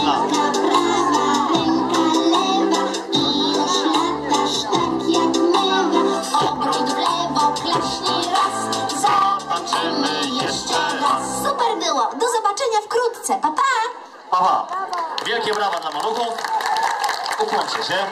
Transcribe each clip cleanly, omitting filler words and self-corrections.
zna. Super było! Do zobaczenia wkrótce! Pa, pa! Aha, wielkie brawa dla maluchów. Ukłoncie się.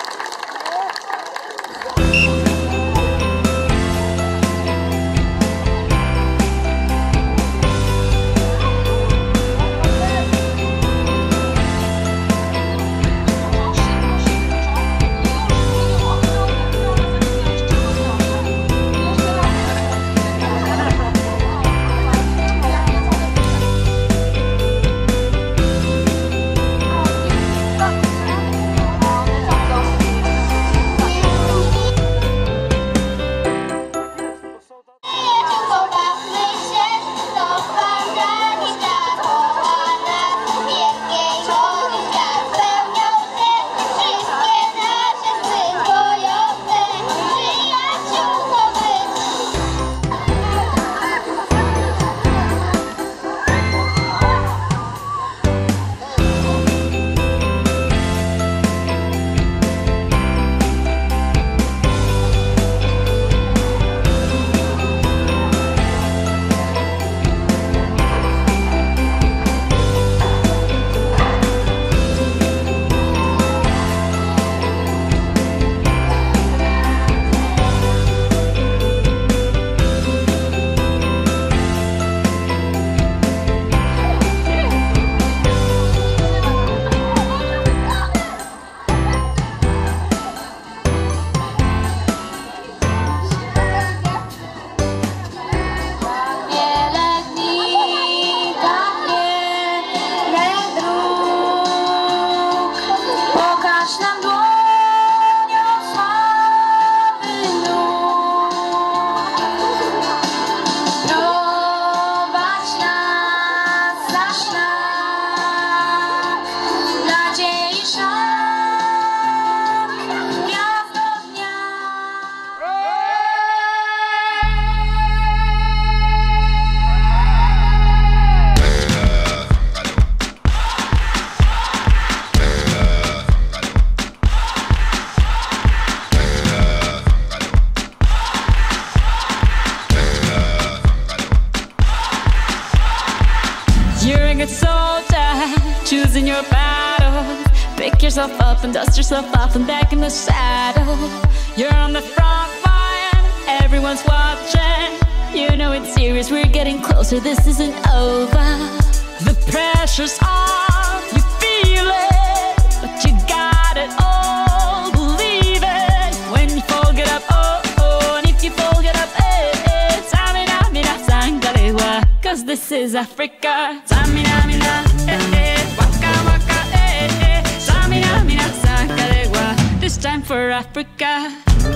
You're a good soldier, choosing your battles. Pick yourself up and dust yourself off and back in the saddle. You're on the front line, everyone's watching. You know it's serious, we're getting closer, this isn't over. The pressure's on, you feel it, but you got it all, believe it. When you fall, get up, oh, oh, and if you fall, get up, eh, eh. Samina, mina, sangalewa, 'cause this is Africa. Samina, mina, eh, eh, waka, waka, eh, eh. Samina, mina, sangalewa, this time for Africa.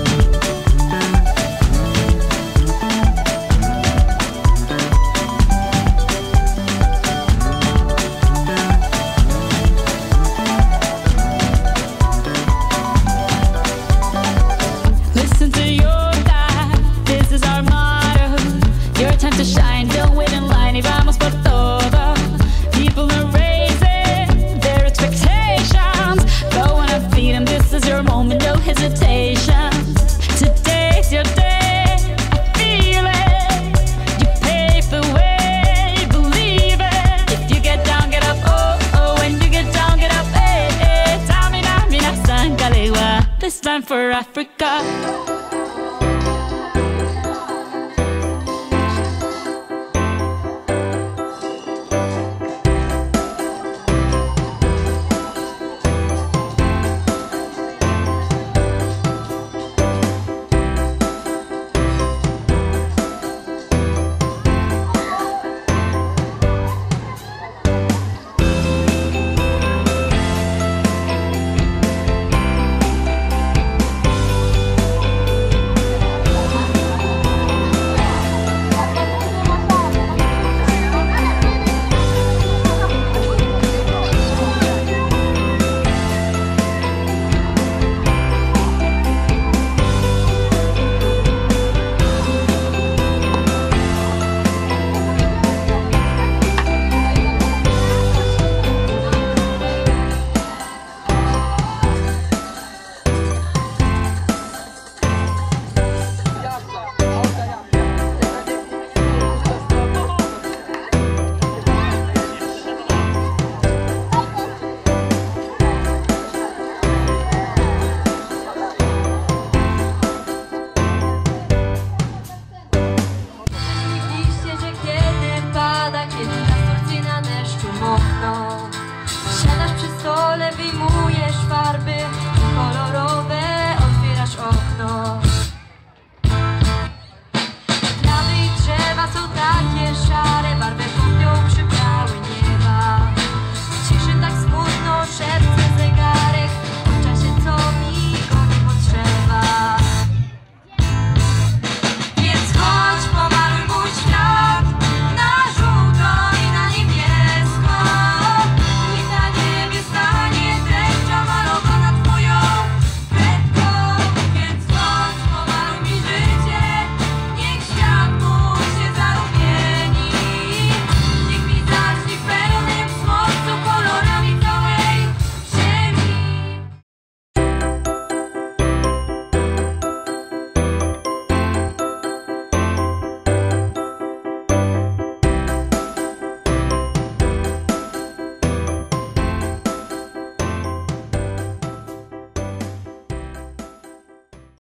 Listen to your God, this is our motto. Your time to shine, don't wait in line. Y vamos por todo. People are raising their expectations. Go on and feed them, this is your moment, no hesitation. Today's your day, I feel it. You pave the way, believe it. If you get down, get up, oh, oh. When you get down, get up, eh, eh. Tamina, mina, sangalewa, this time for Africa.